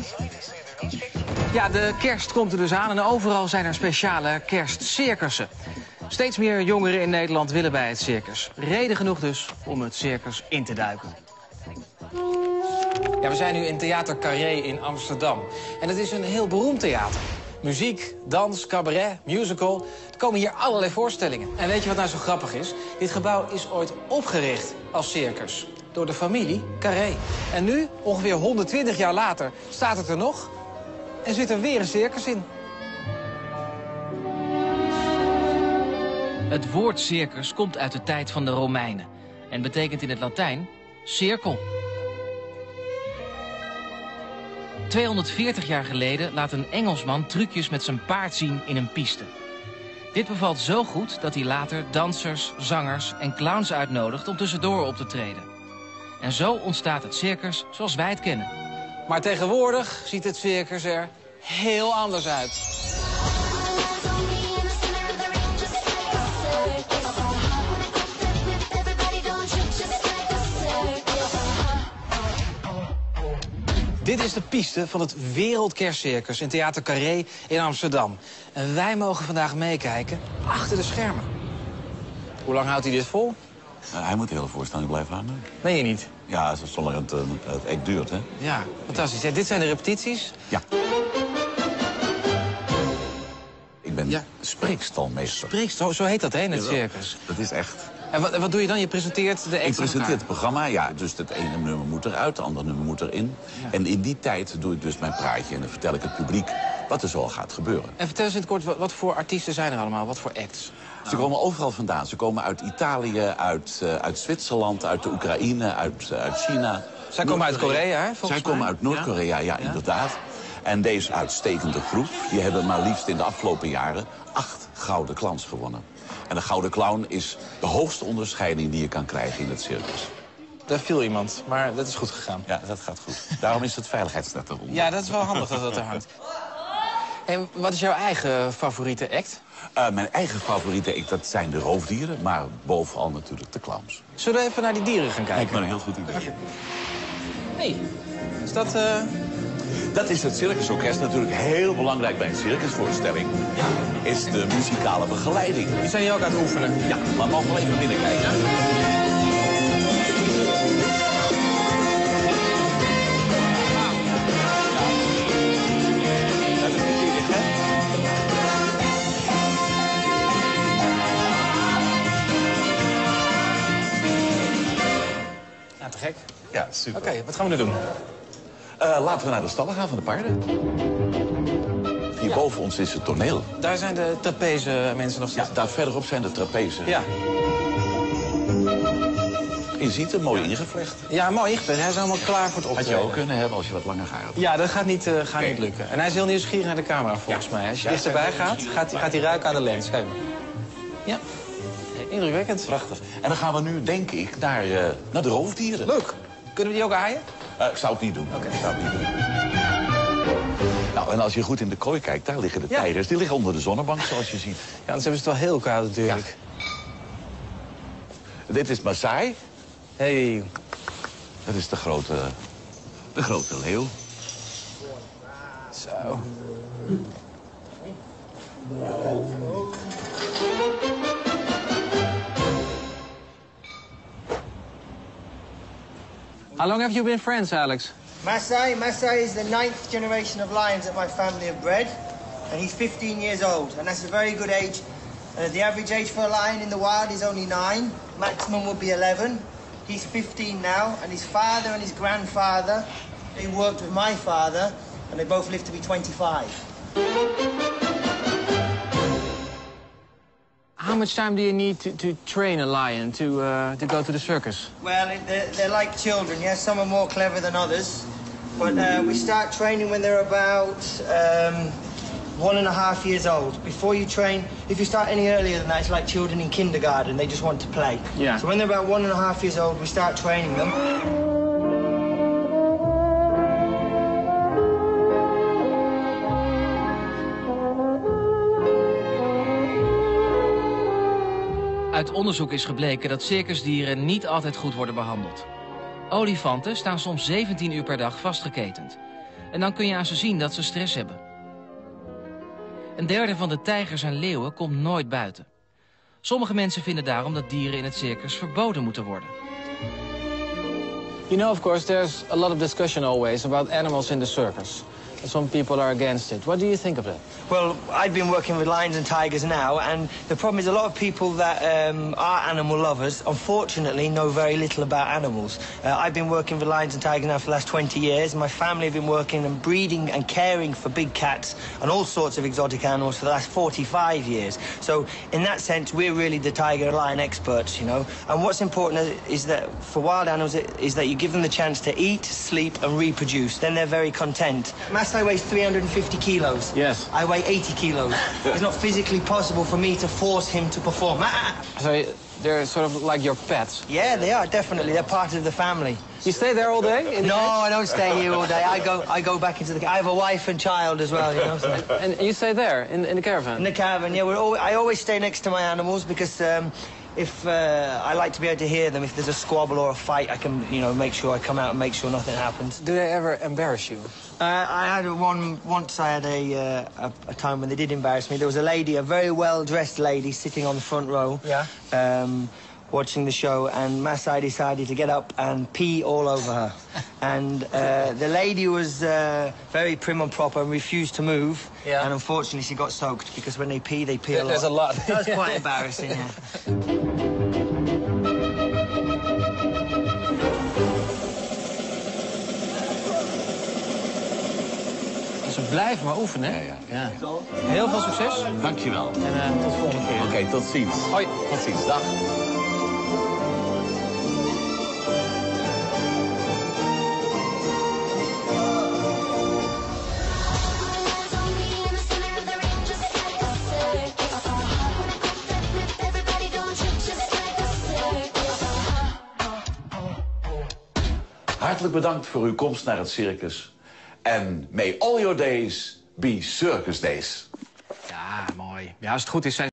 Ja, de kerst komt er dus aan en overal zijn er speciale kerstcircussen. Steeds meer jongeren in Nederland willen bij het circus. Reden genoeg dus om het circus in te duiken. Ja, we zijn nu in Theater Carré in Amsterdam. En het is een heel beroemd theater. Muziek, dans, cabaret, musical. Er komen hier allerlei voorstellingen. En weet je wat nou zo grappig is? Dit gebouw is ooit opgericht als circus. Door de familie Carré. En nu, ongeveer 120 jaar later, staat het er nog. En zit er weer een circus in. Het woord circus komt uit de tijd van de Romeinen. En betekent in het Latijn cirkel. 240 jaar geleden laat een Engelsman trucjes met zijn paard zien in een piste. Dit bevalt zo goed dat hij later dansers, zangers en clowns uitnodigt om tussendoor op te treden. En zo ontstaat het circus zoals wij het kennen. Maar tegenwoordig ziet het circus er heel anders uit. Dit is de piste van het Wereldkerstcircus in Theater Carré in Amsterdam. En wij mogen vandaag meekijken achter de schermen. Hoe lang houdt hij dit vol? Hij moet de hele voorstelling blijven aandoen. Meen je niet? Ja, zolang het echt duurt, hè? Ja, fantastisch. Ja, dit zijn de repetities? Ja. Ik ben spreekstalmeester. Spreekstal, zo heet dat, hè, in het circus? Dat is echt. En wat doe je dan? Je presenteert de act. Ik presenteer het programma, ja. Dus het ene nummer moet eruit, het andere nummer moet erin. Ja. En in die tijd doe ik dus mijn praatje en dan vertel ik het publiek wat er zo gaat gebeuren. En vertel eens in het kort, wat voor artiesten zijn er allemaal? Wat voor acts? Ze komen overal vandaan. Ze komen uit Italië, uit Zwitserland, uit de Oekraïne, uit China. Zij komen uit Korea, hè? Zij komen uit Noord-Korea, ja, inderdaad. En deze uitstekende groep, die hebben maar liefst in de afgelopen jaren 8 gouden clowns gewonnen. En de gouden clown is de hoogste onderscheiding die je kan krijgen in het circus. Daar viel iemand, maar dat is goed gegaan. Ja, dat gaat goed. Daarom is het veiligheidsnet eronder. Ja, dat is wel handig dat dat er hangt. En wat is jouw eigen favoriete act? Mijn eigen favoriete act, dat zijn de roofdieren, maar bovenal natuurlijk de clowns. Zullen we even naar die dieren gaan kijken? Ik ben een heel goed idee. Hé, is dat... Dat is het circusorkest natuurlijk heel belangrijk bij een circusvoorstelling. Ja. Is de muzikale begeleiding. Die zijn hier ook aan het oefenen? Ja, maar mogen we wel even binnenkijken. Ja, te gek. Ja, super. Oké, wat gaan we nu doen? Laten we naar de stallen gaan van de paarden. Hier boven ons is het toneel. Daar zijn de trapeze mensen nog steeds. Ja, daar verderop zijn de trapeze. Ja. Je ziet hem mooi ingevlecht. Ja, mooi ingevlecht. Hij is allemaal klaar voor het optreden. Had je ook kunnen hebben als je wat langer haar had. Ja, dat gaat niet lukken. En hij is heel nieuwsgierig naar de camera, volgens mij. Als je dichterbij gaat hij ruiken aan de lens. Kijk maar. Ja, indrukwekkend. Prachtig. En dan gaan we nu, denk ik, naar de roofdieren. Leuk. Kunnen we die ook aaien? Ik zou het niet doen. Oké. Ik zou het niet doen. Nou, en als je goed in de kooi kijkt, daar liggen de tijgers. Die liggen onder de zonnebank, zoals je ziet. Ja, anders hebben ze het wel heel koud natuurlijk. Ja. Dit is Maasai. Hey. Dat is de grote leeuw. Zo. How long have you been friends, Alex? Maasai is the 9th generation of lions that my family have bred, and he's 15 years old, and that's a very good age. The average age for a lion in the wild is only 9, maximum would be 11. He's 15 now, and his father and his grandfather, they worked with my father, and they both lived to be 25. How much time do you need to train a lion to go to the circus? Well, they're like children, yes. Some are more clever than others. But we start training when they're about 1.5 years old. Before you train, if you start any earlier than that, it's like children in kindergarten. They just want to play. Yeah. So when they're about 1.5 years old, we start training them. Uit onderzoek is gebleken dat circusdieren niet altijd goed worden behandeld. Olifanten staan soms 17 uur per dag vastgeketend. En dan kun je aan ze zien dat ze stress hebben. Een derde van de tijgers en leeuwen komt nooit buiten. Sommige mensen vinden daarom dat dieren in het circus verboden moeten worden. You know, of course, there's a lot of discussion always about animals in the circus. And some people are against it. What do you think of that? Well, I've been working with lions and tigers now, and the problem is a lot of people that are animal lovers, unfortunately, know very little about animals. I've been working with lions and tigers now for the last 20 years. My family have been working and breeding and caring for big cats and all sorts of exotic animals for the last 45 years. So, in that sense, we're really the tiger and lion experts, you know. And what's important is that for wild animals is that you give them the chance to eat, sleep, and reproduce. Then they're very content. Masai weighs 350 kilos. Yes. I weigh 80 kilos. It's not physically possible for me to force him to perform. So they're sort of like your pets? Yeah, they are, definitely. They're part of the family. You stay there all day? No, I don't stay here all day. I go back into the... I have a wife and child as well, you know. So. And you stay there, in the caravan? In the caravan, yeah. I always stay next to my animals because if I like to be able to hear them. If there's a squabble or a fight, I can, you know, make sure I come out and make sure nothing happens. Do they ever embarrass you? I had once I had a time when they did embarrass me. There was a lady, a very well-dressed lady, sitting on the front row. Yeah. Watching the show, and Masai decided to get up and pee all over her. And the lady was very prim and proper and refused to move. Yeah. And unfortunately, she got soaked because when they pee a lot. There's a lot. That was quite embarrassing, yeah. Ze blijven maar oefenen, hè? Ja. Heel veel succes. Dankjewel. En tot de volgende keer. Oké, tot ziens. Hoi. Tot ziens, dag. Hartelijk bedankt voor uw komst naar het circus. En may all your days be circus days. Ja, mooi. Ja, als het goed is, zijn